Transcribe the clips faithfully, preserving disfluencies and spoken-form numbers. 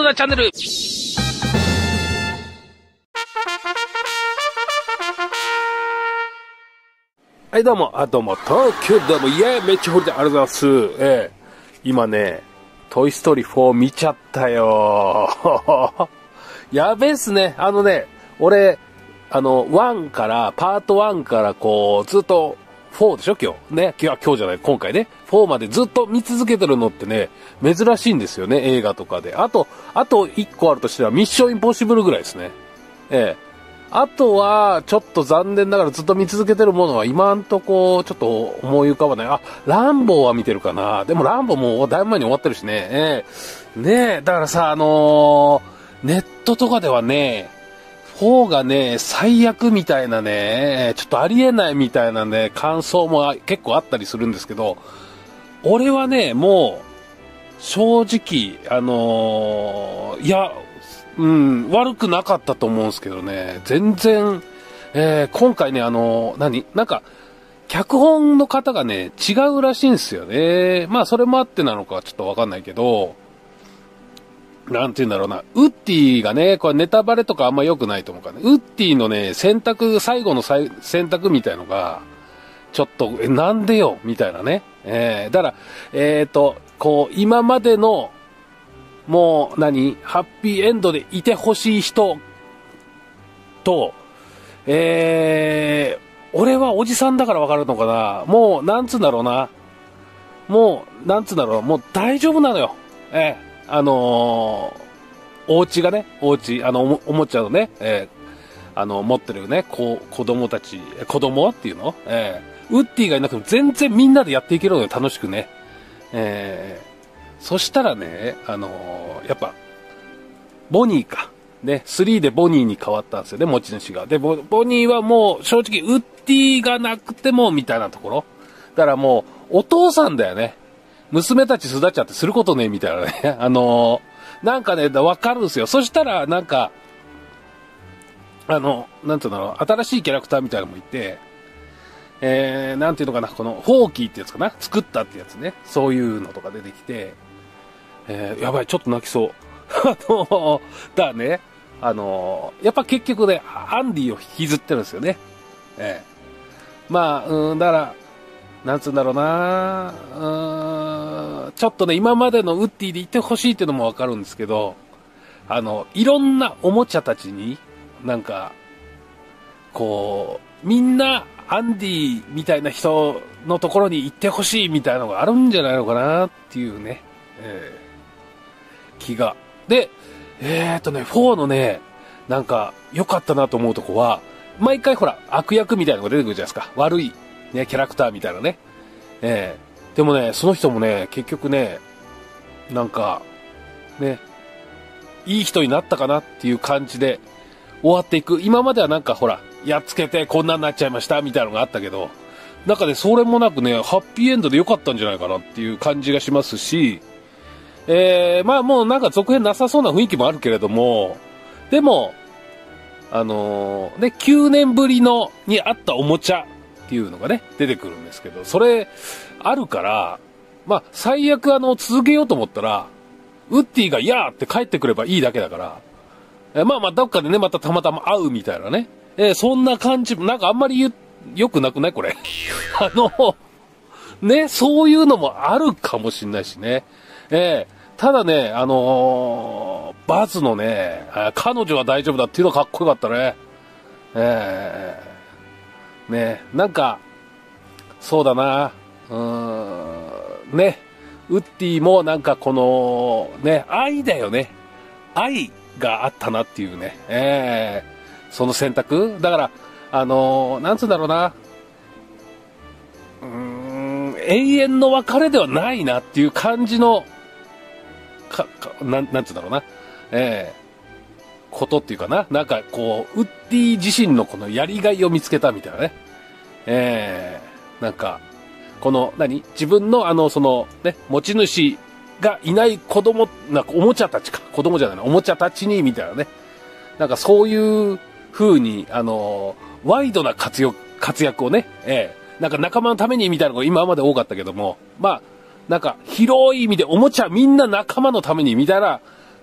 なチャンネル。はい、どうも、あ、どうも、東京どうも、イエーめっちゃ掘りでありがとうございます。えー、今ね、トイストーリーフォー見ちゃったよ。やべえっすね。あのね、俺、あの、ワンから、パートワンからこう、ずっと、フォーでしょ今日。ね。今日、今日じゃない、今回ね。フォーまでずっと見続けてるのってね、珍しいんですよね、映画とかで。あと、あといっこあるとしたら、ミッションインポッシブルぐらいですね。ええ。あとは、ちょっと残念ながらずっと見続けてるものは今んとこ、ちょっと思い浮かばない。あ、ランボーは見てるかな。でもランボーもうだいぶ前に終わってるしね。ええ。ねえ、だからさ、あのー、ネットとかではね、フォーがね、最悪みたいなね、ちょっとありえないみたいなね、感想も結構あったりするんですけど、俺はね、もう、正直、あのー、いや、うん、悪くなかったと思うんですけどね、全然、えー、今回ね、あのー、何なんか、脚本の方がね、違うらしいんですよね。まあ、それもあってなのかちょっとわかんないけど、なんて言うんだろうな。ウッディがね、これネタバレとかあんま良くないと思うからね。ウッディのね、選択、最後の選択みたいのが、ちょっと、え、なんでよみたいなね。えー、だから、えっと、こう、今までの、もう、何ハッピーエンドでいてほしい人と、えー、俺はおじさんだからわかるのかな。もう、なんつうんだろうな。もう、なんつうんだろうな。もう大丈夫なのよ。えー、あのー、お家がね、お家、あの、おも、おもちゃのね、えー、あの、持ってるね、こう、子供たち、子供っていうのえー、ウッディがいなくても全然みんなでやっていけるのよ、楽しくね。えー、そしたらね、あのー、やっぱ、ボニーか。ね、スリーでボニーに変わったんですよね、持ち主が。で、ボ、ボニーはもう、正直、ウッディがなくても、みたいなところ。だからもう、お父さんだよね。娘たち巣立っちゃってすることね、みたいなね。あのー、なんかね、わかるんですよ。そしたら、なんか、あの、なんていうの、新しいキャラクターみたいなのもいて、えー、なんていうのかな、この、フォーキーってやつかな、作ったってやつね。そういうのとか出てきて、えー、やばい、ちょっと泣きそう。あの、だね、あの、やっぱ結局ね、アンディを引きずってるんですよね。えー、まあ、うん、だから、なんつうんだろうな、うーん、ちょっとね、今までのウッディでいてほしいっていうのもわかるんですけど、あの、いろんなおもちゃたちに、なんか、こう、みんな、アンディみたいな人のところに行ってほしいみたいなのがあるんじゃないのかなっていうね、えー、気が。で、えーっとね、フォーのね、なんか、良かったなと思うとこは、毎回ほら、悪役みたいなのが出てくるじゃないですか。悪い、ね、キャラクターみたいなね。えー、でもね、その人もね、結局ね、なんか、ね、いい人になったかなっていう感じで終わっていく。今まではなんかほら、やっつけてこんなになっちゃいましたみたいなのがあったけど、なんかね、それもなくね、ハッピーエンドで良かったんじゃないかなっていう感じがしますし、えー、まあもうなんか続編なさそうな雰囲気もあるけれども、でも、あのー、ね、きゅうねんぶりの、にあったおもちゃっていうのがね、出てくるんですけど、それ、あるから、まあ、最悪あの、続けようと思ったら、ウッディがいやーって帰ってくればいいだけだから、えー、まあまあ、どっかでね、またたまたま会うみたいなね、えー、そんな感じ、なんかあんまり言う、よくなくないこれ。あの、ね、そういうのもあるかもしんないしね。えーただね、あのー、バズのね、彼女は大丈夫だっていうのがかっこよかったね。えー、ね、なんか、そうだな、うーん、ね、ウッディもなんかこの、ね、愛だよね。愛があったなっていうね、えー、その選択だから、あのー、なんつうんだろうな、うーん、永遠の別れではないなっていう感じの、か、か、なん、なんつうんだろうな。ええー、ことっていうかな。なんかこう、ウッディ自身のこのやりがいを見つけたみたいなね。ええー、なんか、この、何自分のあの、その、ね、持ち主がいない子供、なんかおもちゃたちか。子供じゃないな。おもちゃたちに、みたいなね。なんかそういう風に、あの、ワイドな活躍、活躍をね、ええー、なんか仲間のためにみたいなのが今まで多かったけども、まあ、なんか、広い意味でおもちゃみんな仲間のためにみたいな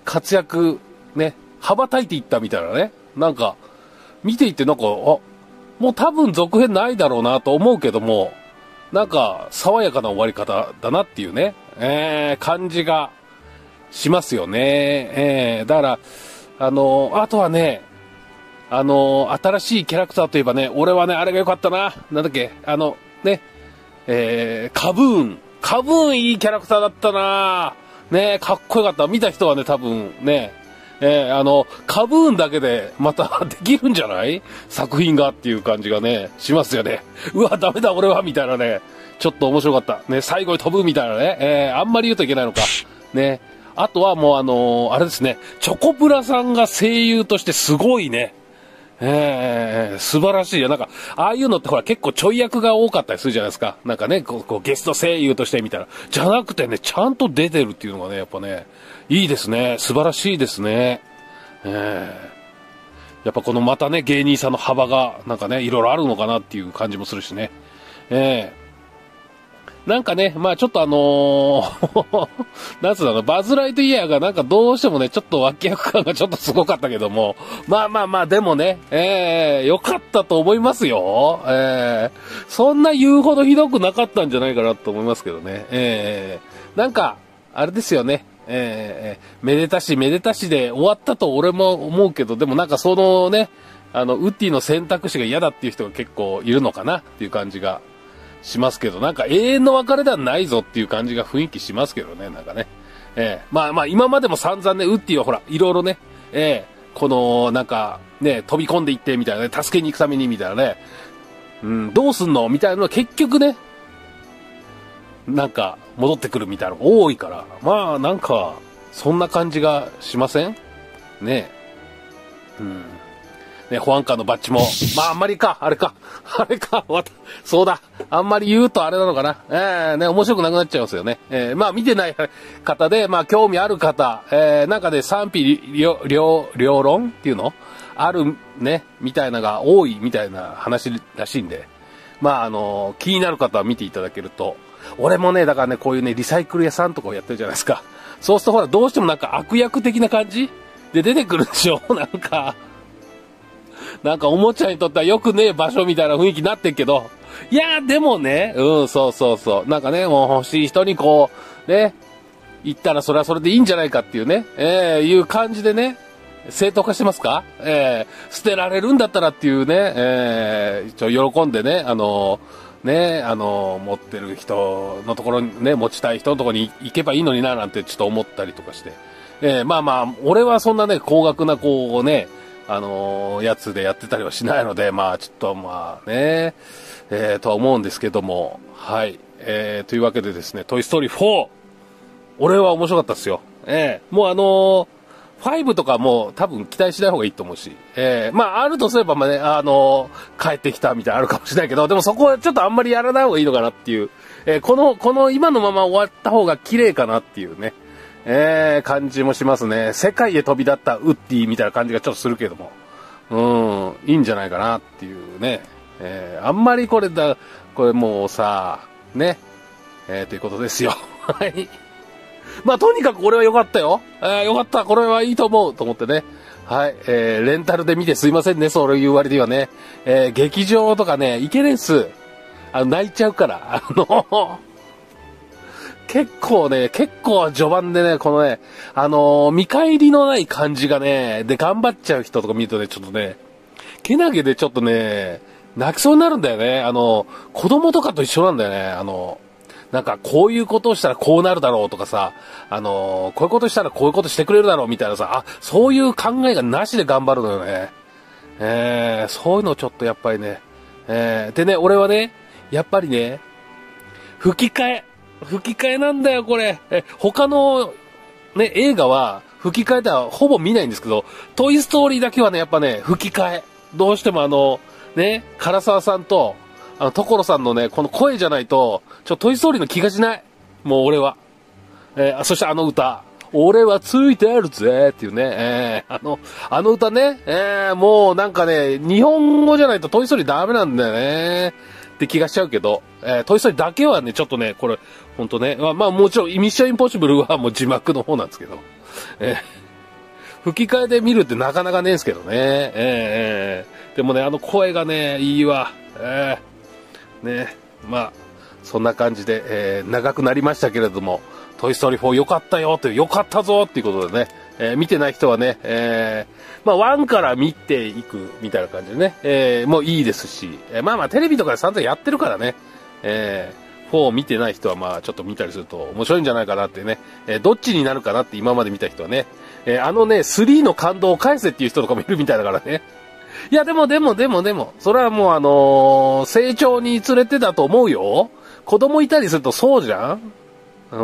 活躍、ね、羽ばたいていったみたいなね。なんか、見ていてなんか、あ、もう多分続編ないだろうなと思うけども、なんか、爽やかな終わり方だなっていうね、えー、感じがしますよね。えー、だから、あのー、あとはね、あのー、新しいキャラクターといえばね、俺はね、あれが良かったな。なんだっけ、あの、ね、えー、カブーン。カブーンいいキャラクターだったな。ね、かっこよかった。見た人はね、多分ね、えー、あの、カブーンだけでまたできるんじゃない作品がっていう感じがね、しますよね。うわ、ダメだ俺はみたいなね、ちょっと面白かった。ね、最後に飛ぶみたいなね、えー、あんまり言うといけないのか。ね。あとはもうあのー、あれですね、チョコプラさんが声優としてすごいね、えー、素晴らしいよ。なんか、ああいうのってほら結構ちょい役が多かったりするじゃないですか。なんかね、こう、こうゲスト声優としてみたいな。じゃなくてね、ちゃんと出てるっていうのがね、やっぱね、いいですね。素晴らしいですね。えー、やっぱこのまたね、芸人さんの幅が、なんかね、いろいろあるのかなっていう感じもするしね。えーなんかね、まあちょっとあのー、なんつうの、バズ・ライトイヤーがなんかどうしてもね、ちょっと脇役感がちょっとすごかったけども、まあまあまあでもね、えー、よかったと思いますよ。えー、そんな言うほどひどくなかったんじゃないかなと思いますけどね。えー、なんか、あれですよね。えー、めでたしめでたしで終わったと俺も思うけど、でもなんかそのね、あの、ウッディの選択肢が嫌だっていう人が結構いるのかなっていう感じがしますけど、なんか永遠の別れではないぞっていう感じが雰囲気しますけどね、なんかね。えー、まあまあ今までも散々ね、ウッディはほら、いろいろね、えー、この、なんか、ね、飛び込んでいってみたいなね、助けに行くためにみたいなね、うん、どうすんのみたいなのは結局ね、なんか戻ってくるみたいなのが多いから、まあなんか、そんな感じがしませんねえ。うん。ね、保安官のバッジも、まああんまりか、あれか、あれか、わた、そうだ、あんまり言うとあれなのかな。えー、ね、面白くなくなっちゃいますよね。えー、まあ見てない方で、まあ興味ある方、えー、なんかで賛否両、両、両論っていうのあるね、みたいなのが多いみたいな話らしいんで、まああの、気になる方は見ていただけると、俺もね、だからね、こういうね、リサイクル屋さんとかをやってるじゃないですか。そうするとほら、どうしてもなんか悪役的な感じで出てくるでしょなんか、なんかおもちゃにとってはよくねえ場所みたいな雰囲気になってるけど、いやーでもね、うん、そうそうそう。なんかね、もう欲しい人にこう、ね、言ったらそれはそれでいいんじゃないかっていうね、えー、いう感じでね、正当化してますかえー、捨てられるんだったらっていうね、えー、一応喜んでね、あのー、ね、あのー、持ってる人のところにね、持ちたい人のところに行けばいいのにななんてちょっと思ったりとかして、えー、まあまあ、俺はそんなね、高額なこうね、あのー、やつでやってたりはしないので、まあちょっとまあね、えー、とは思うんですけども、はい、えー、というわけでですね、トイストーリーフォー、俺は面白かったですよ。えー、もうあのー、ファイブとかも多分期待しない方がいいと思うし、えー、まああるとすればまあね、あのー、帰ってきたみたいなのあるかもしれないけど、でもそこはちょっとあんまりやらない方がいいのかなっていう、えー、この、この今のまま終わった方が綺麗かなっていうね、えー、感じもしますね。世界へ飛び立ったウッディみたいな感じがちょっとするけども。うん、いいんじゃないかなっていうね。えー、あんまりこれだ、これもうさ、ね。えー、ということですよ。はい。まあ、とにかく俺は良かったよ。えー、良かった。これはいいと思う。と思ってね。はい。えー、レンタルで見てすいませんね。そういう割にはね。えー、劇場とかね、行けねえっす。あの、泣いちゃうから。あの、結構ね、結構序盤でね、このね、あのー、見返りのない感じがね、で、頑張っちゃう人とか見るとね、ちょっとね、けなげでちょっとね、泣きそうになるんだよね。あの、子供とかと一緒なんだよね。あの、なんかこういうことをしたらこうなるだろうとかさ、あの、こういうことしたらこういうことしてくれるだろうみたいなさ、あ、そういう考えがなしで頑張るのよね。えー、そういうのちょっとやっぱりね、えー、でね、俺はね、やっぱりね、吹き替え、吹き替えなんだよ、これ。え、他の、ね、映画は、吹き替えではほぼ見ないんですけど、トイストーリーだけはね、やっぱね、吹き替え。どうしてもあの、ね、唐沢さんと、あの、所さんのね、この声じゃないと、ちょ、トイストーリーの気がしない。もう俺は。えー、そしてあの歌。俺はついてあるぜっていうね、えー、あの、あの歌ね、えー、もうなんかね、日本語じゃないとトイストーリーダメなんだよね。って気がしちゃうけど、えー、トイストーリーだけはね、ちょっとね、これ、ほんとね、まあ、まあ、もちろん、ミッションインポッシブルはもう字幕の方なんですけど、え吹き替えで見るってなかなかねえんすけどね。ええー、でもね、あの声がね、いいわ。ええー、ね、まあ、そんな感じで、えー、長くなりましたけれども、トイストーリーフォー良かったよって、良かったぞっていうことでね、えー、見てない人はね、えー、まあ、ワンから見ていくみたいな感じでね、えー、もういいですし、えー、まあまあ、テレビとかで散々やってるからね、えー、フォー見てない人はまあ、ちょっと見たりすると面白いんじゃないかなってね、えー、どっちになるかなって今まで見た人はね、えー、あのね、スリーの感動を返せっていう人とかもいるみたいだからね。いや、でもでもでもでも、それはもうあのー、成長に連れてだと思うよ。子供いたりするとそうじゃん。うん。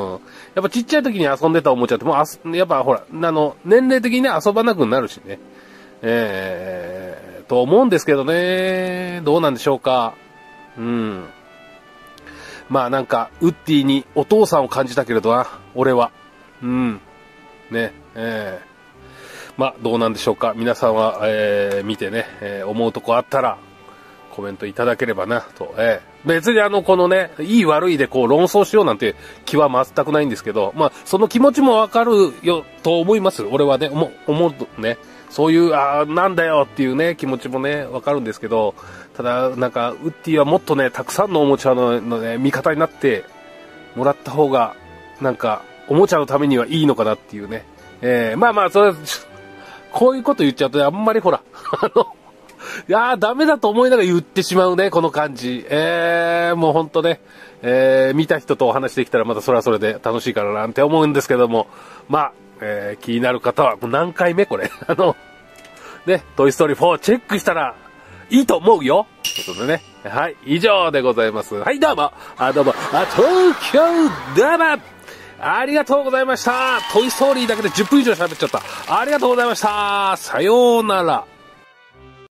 やっぱちっちゃい時に遊んでたおもちゃって、もうあす、やっぱほら、あの、年齢的にね、遊ばなくなるしね。えー、と思うんですけどね。どうなんでしょうか。うん。まあなんか、ウッディにお父さんを感じたけれどな、俺は。うん。ね、えー。まあ、どうなんでしょうか。皆さんは、えー、見てね、えー、思うとこあったら、コメントいただければな、と。えー、別にあの、このね、いい悪いでこう論争しようなんて気は全くないんですけど、まあ、その気持ちもわかるよ、と思います。俺はね、思う、思うとね、そういう、あー、なんだよっていうね、気持ちもね、わかるんですけど、ただ、なんか、ウッディはもっとね、たくさんのおもちゃの、のね、味方になってもらった方が、なんか、おもちゃのためにはいいのかなっていうね。えー、まあまあ、それは、こういうこと言っちゃうと、あんまりほら、あの、いやー、ダメだと思いながら言ってしまうね、この感じ。えー、もうほんとね、えー、見た人とお話できたらまたそれはそれで楽しいからなんて思うんですけども、まあ、えー、気になる方は、もう何回目これ。あの、ね、トイストーリーフォーチェックしたらいいと思うよ。ということでね、はい、以上でございます。はい、どうも、あ、どうも、あ、東京どうもありがとうございました。トイストーリーだけでじゅっぷん以上喋っちゃった。ありがとうございました。さようなら。